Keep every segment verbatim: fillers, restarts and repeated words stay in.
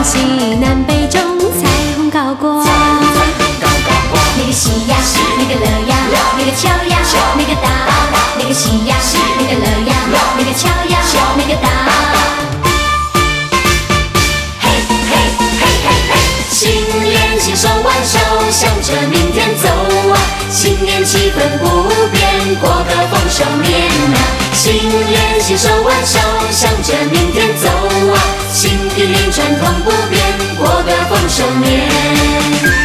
东西南北中，彩虹高挂。那个西呀，那个乐呀，那个敲呀，那个打。那个西呀，那个乐呀，那个敲呀，那个打。嘿嘿嘿嘿嘿，新年牵手挽手，向着明天走啊！新年气氛不变，过个丰收年啊！新年牵手挽手，向着明天走啊！新的年传统不变，过个丰收年。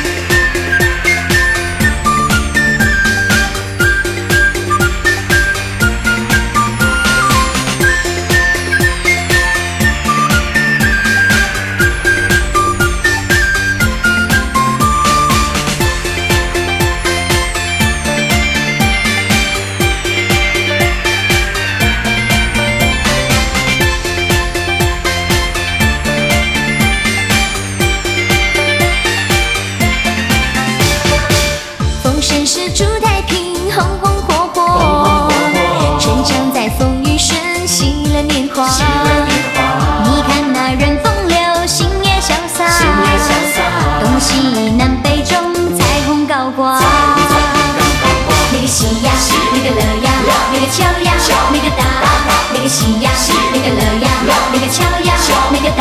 盛世祝太平，红红火火，春常在风雨顺，喜乐年华。你看那人风流，心也潇洒，东西南北中，彩虹高挂。那个西呀，那个乐呀，那个敲呀，那个打。那个西呀，那个乐呀，那个敲呀，那个打。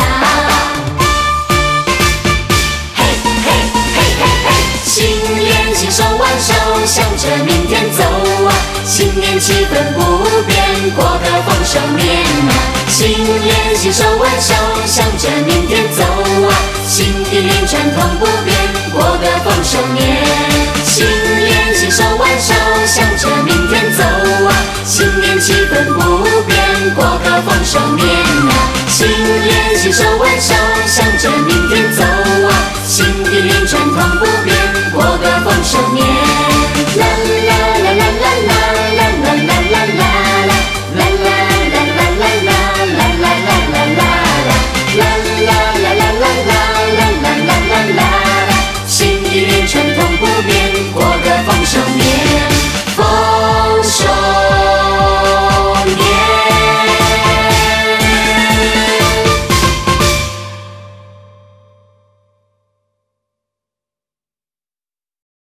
牵手挽手，向着明天走啊！新年气氛不变，过个丰收年啊！新年牵手挽手，向着明天走啊！新的年传统不变，过个丰收年。新年牵手挽手，向着明天走啊！新年气氛不变，过个丰收年啊！新年牵手挽手，向着明